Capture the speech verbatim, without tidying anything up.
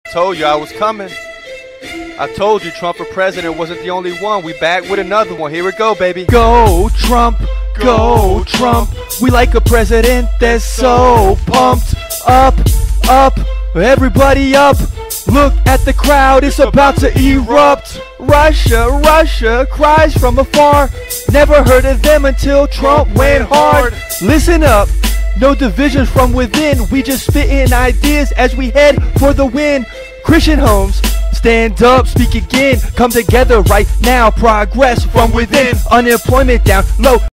Told you I was coming. I told you Trump for president wasn't the only one. We back with another one. Here we go, baby. Go Trump, go Trump. We like a president that's so pumped. Up, up, everybody up. Look at the crowd, it's about to erupt. Russia, Russia cries from afar. Never heard of them until Trump went hard. Listen up, no divisions from within. We just spit in ideas as we head for the win. Christian homes, stand up, speak again. Come together right now, progress from within. Unemployment down low.